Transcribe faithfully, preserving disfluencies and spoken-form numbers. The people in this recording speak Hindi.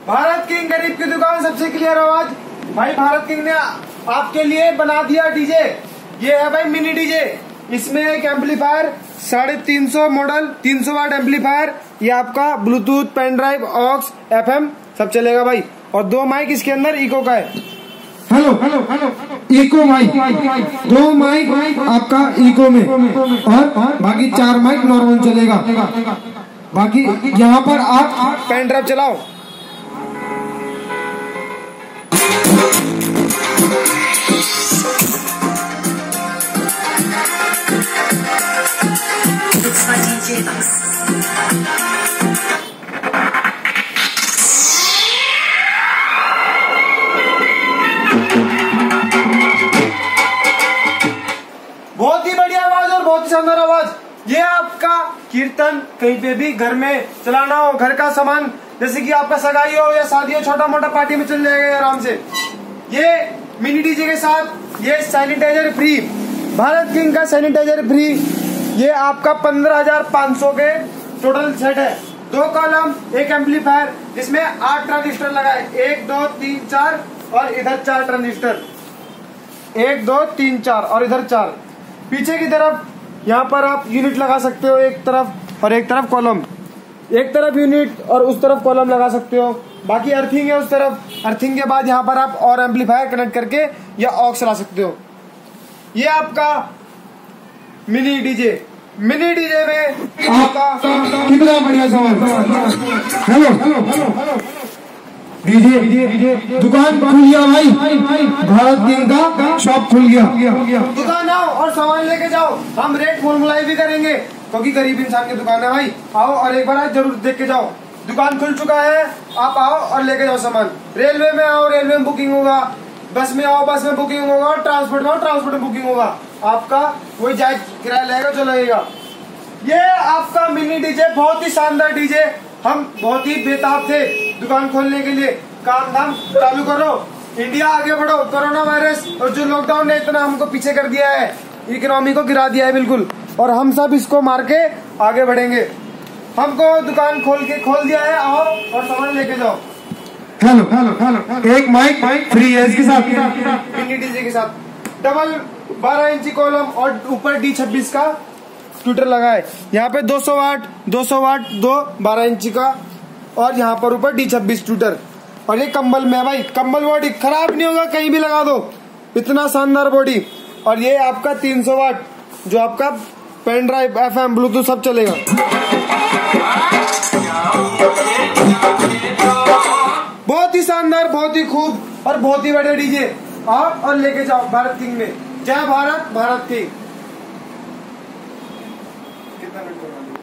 भारत किंग गरीब की दुकान, सबसे क्लियर आवाज। भाई भारत किंग ने आपके लिए बना दिया डीजे। ये है भाई मिनी डीजे। इसमें एक एम्पलीफायर साढ़े तीन सौ मॉडल तीन सौ वाट एम्पलीफायर, ये आपका Bluetooth, pen drive, aux, FM सब चलेगा भाई। और दो माइक इसके अंदर इको का है। Hello hello hello echo mic, दो माइक आपका इको में, और बाकी चार माइक नॉर्मल चलेगा। बाकी यहाँ पर आप पेन ड्राइव चलाओ। It's my D J box. बहुत ही बढ़िया आवाज और बहुत ही शानदार आवाज। ये आपका कीर्तन कहीं पे भी घर में चलाना हो, घर का सामान जैसे कि आपका सगाई हो या शादी हो, छोटा मोटा पार्टी में चल जाएगा आराम से। ये मिनी डीजे के साथ ये सैनिटाइजर फ्री, भारत किंग का सैनिटाइजर फ्री। ये आपका पंद्रह हजार पाँच सौ के टोटल सेट है। दो कॉलम, एक एम्पलीफायर जिसमें आठ ट्रांजिस्टर लगाए, एक दो तीन चार और इधर चार ट्रांजिस्टर, एक दो तीन चार और इधर चार। पीछे की तरफ यहाँ पर आप यूनिट लगा सकते हो, एक तरफ और एक तरफ कॉलम, एक तरफ यूनिट और उस तरफ कॉलम लगा सकते हो। बाकी अर्थिंग है उस तरफ। अर्थिंग के बाद यहाँ पर आप और एम्पलीफायर कनेक्ट करके या ऑक्स ला सकते हो। ये आपका मिनी डीजे। मिनी डीजे में आपका कितना बढ़िया सामान। हेलो हेलो हेलो डीजे दुकान खुल गया भाई, भारत किंग का शॉप खुल गया। दुकान आओ और सामान लेके जाओ। हम रेट फॉर्मुलाई भी करेंगे क्योंकि गरीब इंसान की दुकान है भाई। आओ और एक बार जरूर देख के जाओ। दुकान खुल चुका है, आप आओ और लेके जाओ सामान। रेलवे में आओ, रेलवे में बुकिंग होगा। बस में आओ, बस में बुकिंग होगा। ट्रांसपोर्ट में आओ, ट्रांसपोर्ट में बुकिंग होगा। आपका वही जायज किराया लगेगा जो लगेगा। ये आपका मिनी डीजे बहुत ही शानदार डीजे। हम बहुत ही बेताब थे दुकान खोलने के लिए। काम धाम चालू करो, इंडिया आगे बढ़ो। कोरोना वायरस और जो लॉकडाउन ने इतना हमको पीछे कर दिया है, इकोनॉमी को गिरा दिया है बिल्कुल, और हम सब इसको मार के आगे बढ़ेंगे। हमको दुकान खोल के खोल दिया है। आओ और सामान लेके जाओ। हेलो हेलो हेलो एक माइक फ्री है इसके साथ, मिनी डीजे के साथ। डबल बारह इंची कॉलम और ऊपर डी छब्बीस का ट्विटर लगा है। यहाँ पे दो सौ वाट दो सौ वाट दो बारह इंची का, और यहाँ पर ऊपर डी छब्बीस ट्विटर। और ये कंबल में है भाई, कंबल बॉडी खराब नहीं होगा, कहीं भी लगा दो, इतना शानदार बॉडी। और ये आपका तीन सौ वाट जो आपका पेन ड्राइव, एफएम, ब्लूटूथ सब चलेगा। बहुत ही शानदार, बहुत ही खूब और बहुत ही बढ़िया डीजे। आओ और लेके जाओ भारत किंग में। जय भारत, भारत किंग।